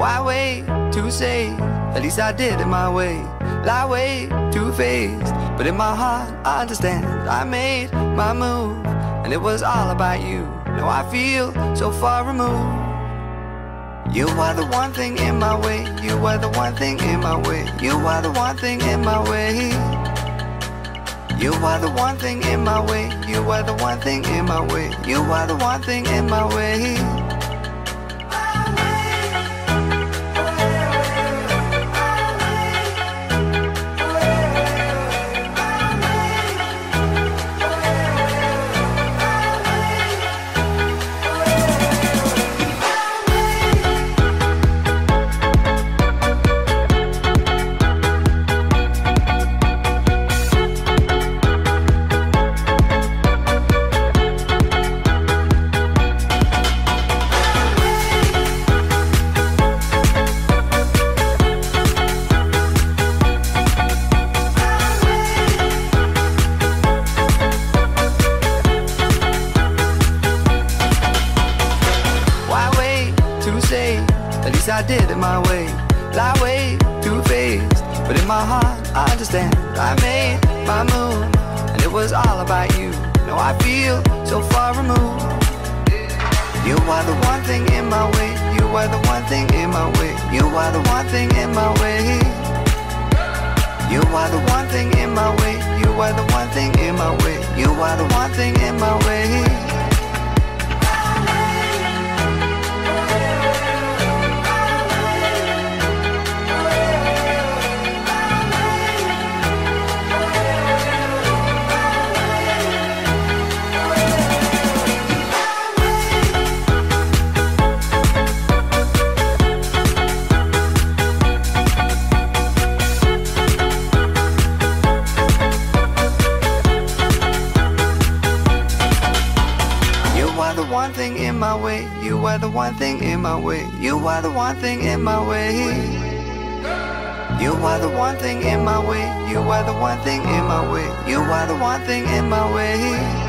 Why wait to say? At least I did it my way. Lie way too faced, but in my heart I understand. I made my move, and it was all about you. Now I feel so far removed. You are the one thing in my way. You are the one thing in my way. You are the one thing in my way. You are the one thing in my way. You are the one thing in my way. You are the one thing in my way. At least I did it my way. Lie way too faced, but in my heart I understand. I made my move, and it was all about you. Now I feel so far removed. You are the one thing in my way. You are the one thing in my way. You are the one thing in my way. You are the one thing in my way. You are the one thing in my way. You are the one thing in my way. You are the one thing in my way. You are the one thing in my way. You are the one thing in my way. You are the one thing in my way. You are the one thing in my way. You are the one thing in my way.